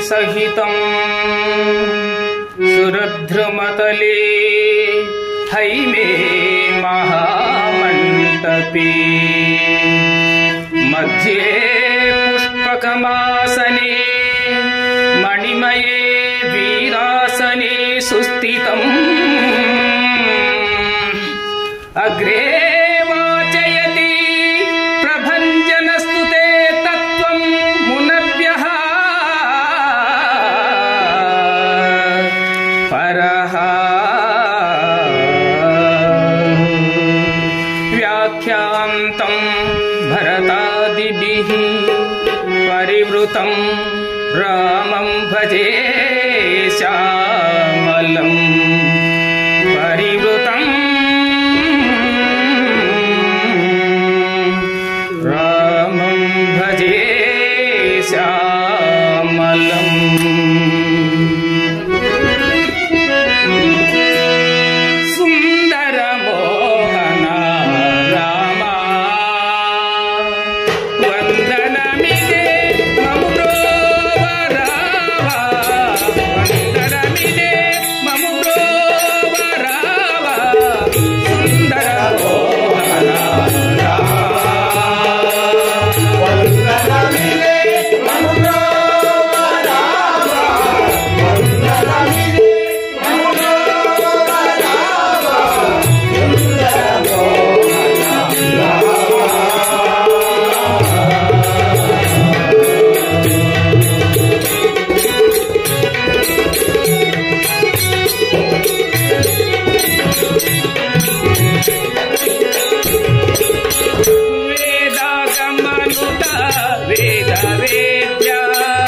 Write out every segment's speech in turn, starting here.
सहितं सुरद्रुमतले हैमे महामण्डपे मध्ये पुष्पकमासने मणिमये वीरासने सुस्थितम् अग्रे वाचयति प्रभञ्जनस्तुते तत्त्वं मुनव्यः परः व्याख्यान्तं भरतादिभिः परिवृतं रामं भजे श्यामलं परिवृतं रामं भजे श्यामलं सुन्दर मोहन रामा वन्दनमिदे ममुरोवरावा वन्दनमिदे ममुरोवरावा सुन्दर मोहन रामा वन्दनमिदे ममुरोवरावा वन्दनमिदे ममुरोवरावा सुन्दर मोहन वेदागमनुता वेद वेद्या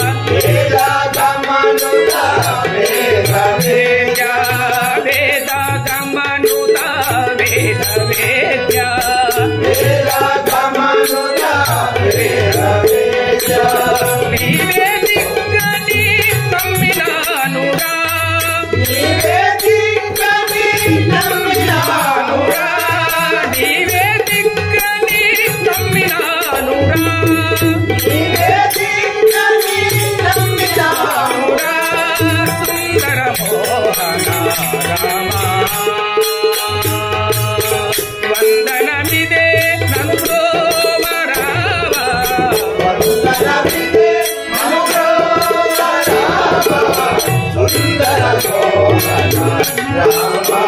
वेदागमनुता वेद वेद्या वेदागमनुता वेद वेद्या वेदागमनुता वेद वेद्या నీవే దిక్కని నమ్మినానురా నీవే దిక్కని నమ్మినానురా నీవే దిక్కని నమ్మినానురా నీవే దిక్కని నమ్మినానురా సుందర మోహన రామా వందనమిదే నను బ్రోవరావా వందనమిదే నను బ్రోవరావా సుందర మోహన రామా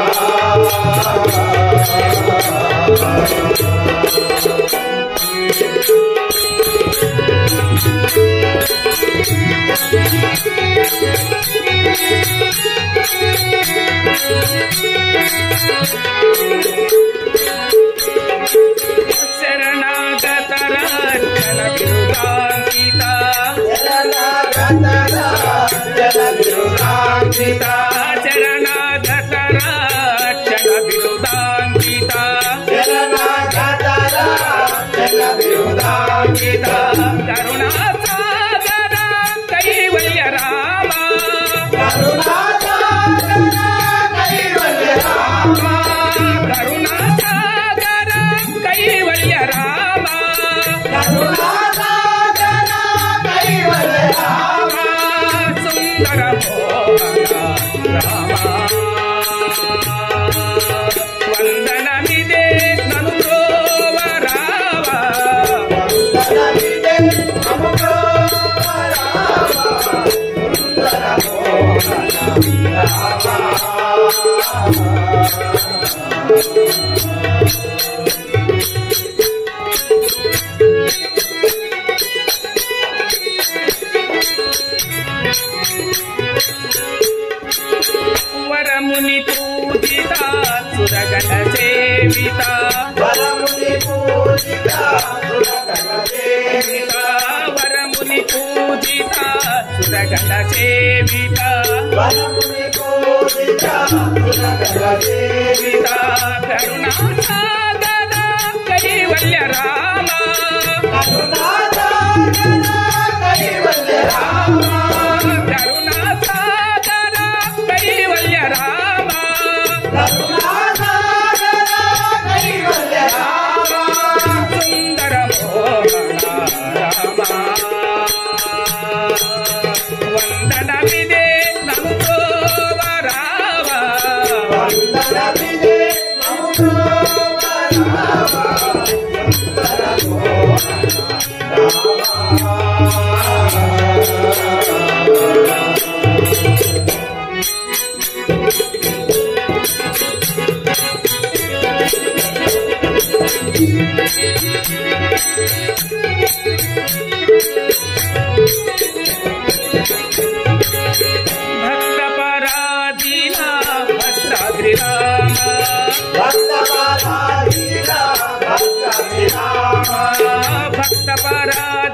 శరణాగతరాజన విరుదాంకిత శరణాగతరాజన విరుదాంకిత శరణాగతరాజన విరుదాంకిత శరణాగతరాజన విరుదాంకిత కరుణాసాగర కైవల్య రామ కరుణాసాగర కైవల్య రామ కరుణాసాగర కైవల్య రామ కరుణాసాగర కైవల్య రామ సుందర మోహన రామ వందనమిదే నను బ్రోవరావా వందనమిదే నను బ్రోవరావా సుందర మోహన రామా వరముని పూజిత సురగణ సేవిత వరముని పూజిత సురగణ సేవిత వరముని పూజిత సురగణ సేవిత వరముని పూజిత సురగణ సేవిత కరుణాసాగర కైవల్య రామ కరుణాసాగర కైవల్య రామ కరుణాసాగర కైవల్య రామ కరుణాసాగర కైవల్య రామ సుందర మోహన రామ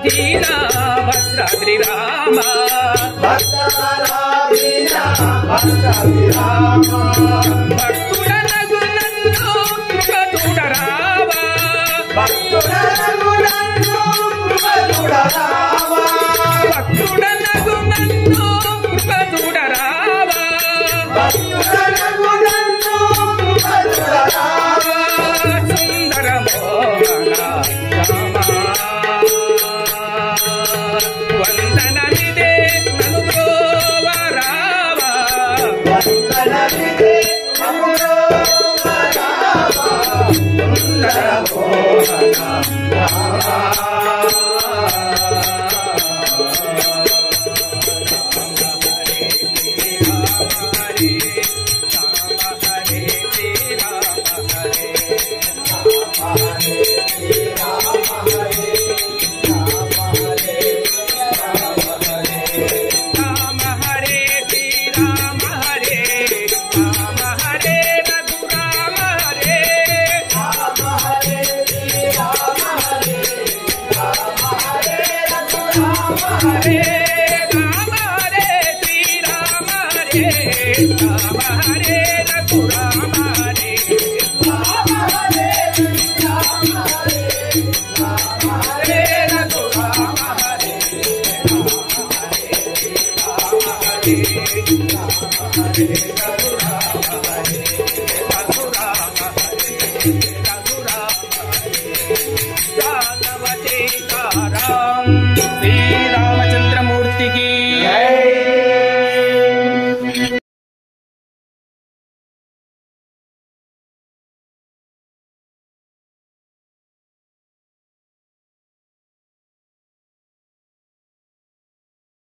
భక్తపరాధీన భద్రాద్రి రామ భక్తుడనగు నన్ను కృపతుడరావా భక్తుడనగు నన్ను కృపతుడరావా సుందర మోహన రామ వందనమిదే నను బ్రోవరావా సుందర మోహన Hare Rama Hare Rama Hare Rama Hare Rama Hare Rama Hare Rama Hare Rama Hare Rama Hare Rama Hare Rama Hare